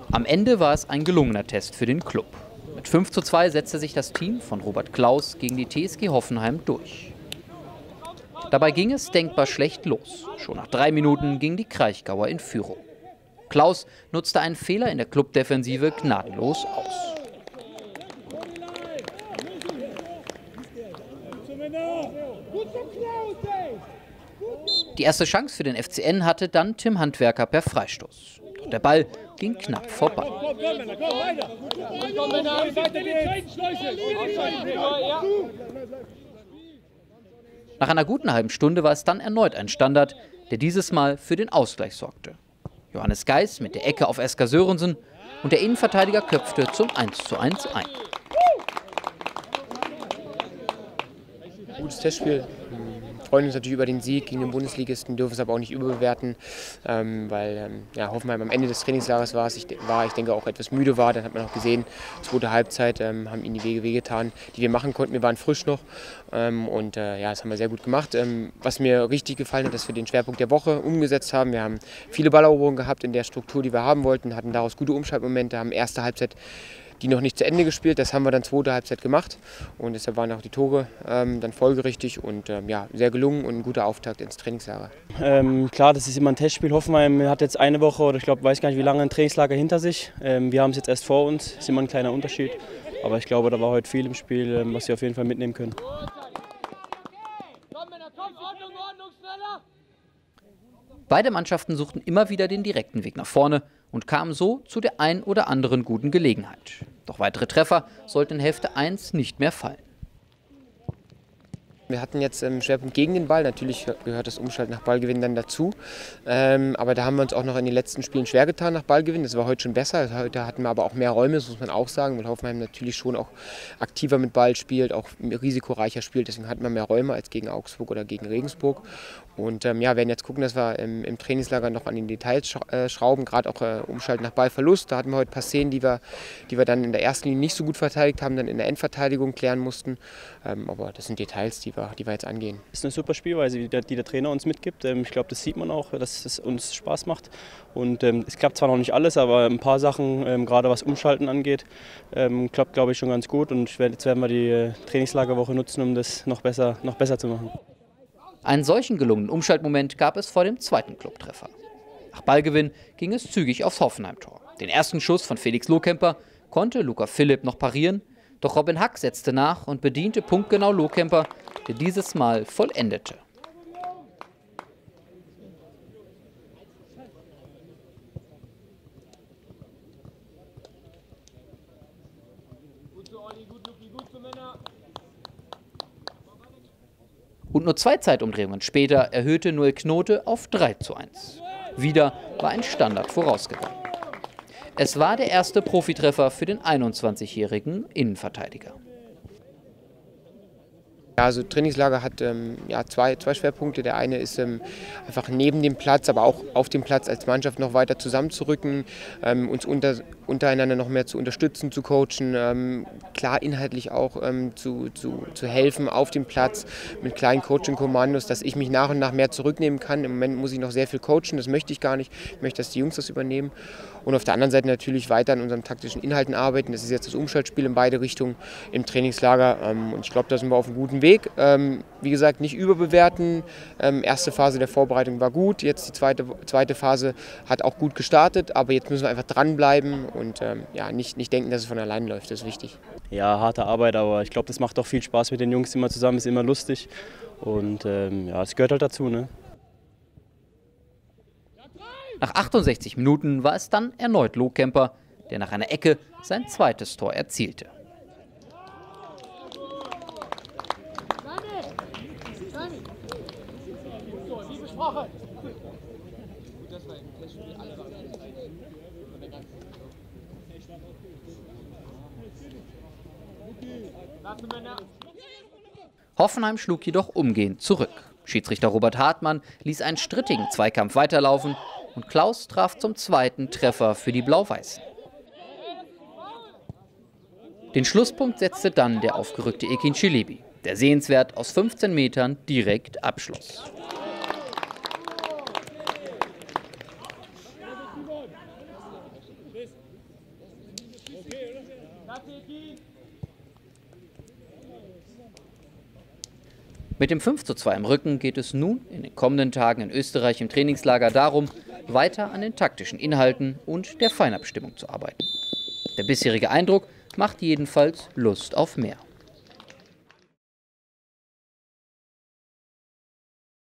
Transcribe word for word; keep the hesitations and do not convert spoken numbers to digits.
Am Ende war es ein gelungener Test für den Klub. Mit fünf zu zwei setzte sich das Team von Robert Klaus gegen die T S G Hoffenheim durch. Dabei ging es denkbar schlecht los. Schon nach drei Minuten ging die Kraichgauer in Führung. Klaus nutzte einen Fehler in der Clubdefensive gnadenlos aus. Die erste Chance für den F C N hatte dann Tim Handwerker per Freistoß. Doch der Ball ging knapp vorbei. Nach einer guten halben Stunde war es dann erneut ein Standard, der dieses Mal für den Ausgleich sorgte. Johannes Geis mit der Ecke auf Esker Sörensen und der Innenverteidiger köpfte zum eins zu eins ein. Gutes Testspiel. Wir freuen uns natürlich über den Sieg gegen den Bundesligisten, dürfen es aber auch nicht überbewerten, ähm, weil ähm, ja, Hoffenheim am Ende des Trainingslagers war, ich, war, ich denke auch etwas müde war. Dann hat man auch gesehen, zweite Halbzeit ähm, haben ihnen die Wege wehgetan, die wir machen konnten. Wir waren frisch noch ähm, und äh, ja, das haben wir sehr gut gemacht. Ähm, was mir richtig gefallen hat, dass wir den Schwerpunkt der Woche umgesetzt haben. Wir haben viele Balleroberungen gehabt in der Struktur, die wir haben wollten, hatten daraus gute Umschaltmomente, haben erste Halbzeit die noch nicht zu Ende gespielt. Das haben wir dann zweite Halbzeit gemacht und deshalb waren auch die Tore ähm, dann folgerichtig und ähm, ja, sehr gelungen und ein guter Auftakt ins Trainingslager. Ähm, klar, das ist immer ein Testspiel. Hoffenheim hat jetzt eine Woche oder ich glaube, weiß gar nicht wie lange ein Trainingslager hinter sich. Ähm, wir haben es jetzt erst vor uns, ist immer ein kleiner Unterschied. Aber ich glaube, da war heute viel im Spiel, ähm, was sie auf jeden Fall mitnehmen können. Beide Mannschaften suchten immer wieder den direkten Weg nach vorne und kamen so zu der ein oder anderen guten Gelegenheit. Doch weitere Treffer sollten in Hälfte eins nicht mehr fallen. Wir hatten jetzt im Schwerpunkt gegen den Ball, natürlich gehört das Umschalten nach Ballgewinn dann dazu, ähm, aber da haben wir uns auch noch in den letzten Spielen schwer getan nach Ballgewinn, das war heute schon besser, heute hatten wir aber auch mehr Räume, das muss man auch sagen, weil Hoffenheim natürlich schon auch aktiver mit Ball spielt, auch risikoreicher spielt, deswegen hatten wir mehr Räume als gegen Augsburg oder gegen Regensburg und ähm, ja, werden jetzt gucken, dass wir im, im Trainingslager noch an den Details schrauben, gerade auch äh, Umschalten nach Ballverlust, da hatten wir heute ein paar Szenen, die wir, die wir dann in der ersten Linie nicht so gut verteidigt haben, dann in der Endverteidigung klären mussten, ähm, aber das sind Details, die wir die wir jetzt angehen. Es ist eine super Spielweise, die der, die der Trainer uns mitgibt. Ich glaube, das sieht man auch, dass es uns Spaß macht. Und ähm, es klappt zwar noch nicht alles, aber ein paar Sachen, ähm, gerade was Umschalten angeht, ähm, klappt, glaube ich, schon ganz gut. Und jetzt werden wir die äh, Trainingslagerwoche nutzen, um das noch besser, noch besser zu machen. Einen solchen gelungenen Umschaltmoment gab es vor dem zweiten Clubtreffer. Nach Ballgewinn ging es zügig aufs Hoffenheim-Tor. Den ersten Schuss von Felix Lohkemper konnte Luca Philipp noch parieren. Doch Robin Hack setzte nach und bediente punktgenau Lohkemper, der dieses Mal vollendete. Und nur zwei Zeitumdrehungen später erhöhte Noel Knote auf drei zu eins. Wieder war ein Standard vorausgegangen. Es war der erste Profitreffer für den einundzwanzigjährigen Innenverteidiger. Also Trainingslager hat ähm, ja, zwei, zwei Schwerpunkte. Der eine ist ähm, einfach neben dem Platz, aber auch auf dem Platz als Mannschaft noch weiter zusammenzurücken, ähm, uns unter, untereinander noch mehr zu unterstützen, zu coachen, ähm, klar inhaltlich auch ähm, zu, zu, zu helfen auf dem Platz mit kleinen Coaching-Kommandos, dass ich mich nach und nach mehr zurücknehmen kann. Im Moment muss ich noch sehr viel coachen, das möchte ich gar nicht. Ich möchte, dass die Jungs das übernehmen. Und auf der anderen Seite natürlich weiter an unseren taktischen Inhalten arbeiten. Das ist jetzt das Umschaltspiel in beide Richtungen im Trainingslager. Ähm, und ich glaube, da sind wir auf einem guten Weg. Ähm, wie gesagt, nicht überbewerten. Ähm, erste Phase der Vorbereitung war gut. Jetzt die zweite, zweite Phase hat auch gut gestartet. Aber jetzt müssen wir einfach dranbleiben und ähm, ja, nicht, nicht denken, dass es von allein läuft. Das ist wichtig. Ja, harte Arbeit, aber ich glaube, das macht auch viel Spaß mit den Jungs immer zusammen. Ist immer lustig. Und ähm, ja, es gehört halt dazu, ne? Nach achtundsechzig Minuten war es dann erneut Lohkemper, der nach einer Ecke sein zweites Tor erzielte. Hoffenheim schlug jedoch umgehend zurück. Schiedsrichter Robert Hartmann ließ einen strittigen Zweikampf weiterlaufen und Klaus traf zum zweiten Treffer für die Blau-Weißen. Den Schlusspunkt setzte dann der aufgerückte Ekin Çelebi, der sehenswert aus fünfzehn Metern direkt abschloss. Mit dem fünf zu zwei im Rücken geht es nun in den kommenden Tagen in Österreich im Trainingslager darum, weiter an den taktischen Inhalten und der Feinabstimmung zu arbeiten. Der bisherige Eindruck macht jedenfalls Lust auf mehr.